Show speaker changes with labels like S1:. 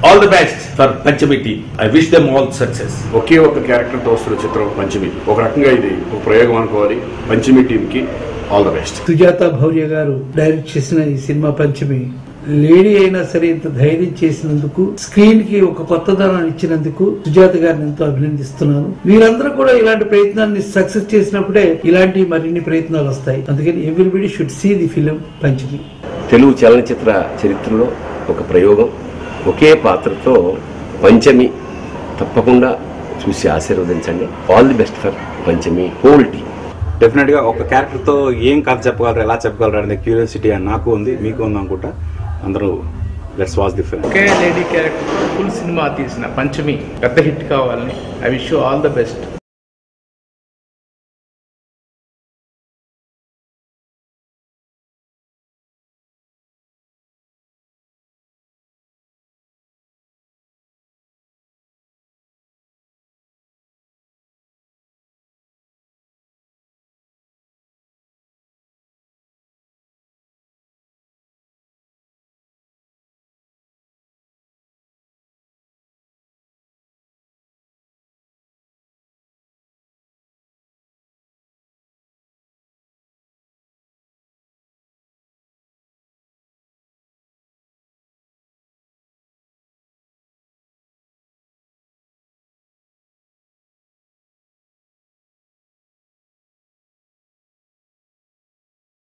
S1: All the best for Panchami team. I wish them all success.
S2: ఒకే ఒక character తో వస్తున్న చిత్రం పంచమి. ఒక రకంగా ఇది ఒక ప్రయోగం అనుకోవాలి. పంచమి టీమ్ కి all the best.
S3: Sujatha Bhourya గారు డైరెక్ట్ చేసిన ఈ సినిమా పంచమి లేడీ అయినా సరే ఇంత ధైర్యం చేసినందుకు, స్క్రీన్ కి ఒక కొత్తదనాన్ని ఇచ్చినందుకు సుజాత గారిని ఎంతో అభినందిస్తున్నాను. మీరందరూ కూడా ఇలాంటి ప్రయత్నాన్ని సక్సెస్ చేసినప్పుడే ఇలాంటి మరిన్ని ప్రయత్నాలు వస్తాయి. అందుకని everybody should see the film Panchami.
S4: Telugu చలనచిత్ర చరిత్రలో ఒక ప్రయోగం, ఒకే పాత్రతో పంచమి. తప్పకుండా చూసి ఆశీర్వదించండి. All the best for Panchami whole team.
S5: Definite గా ఒక క్యారెక్టర్ తో ఏం కథ చెప్పగలరు, ఎలా చెప్పగలరు అనే క్యూరియాసిటీ నాకు ఉంది, మీకు ఉంది అనుకుంటా. అందరూ లెట్స్ వాచ్ ది ఫిల్మ్.
S6: ఒకే లేడీ క్యారెక్టర్ ఫుల్ సినిమా తీసిన పంచమి పెద్ద హిట్ కావాలని I wish you all the best.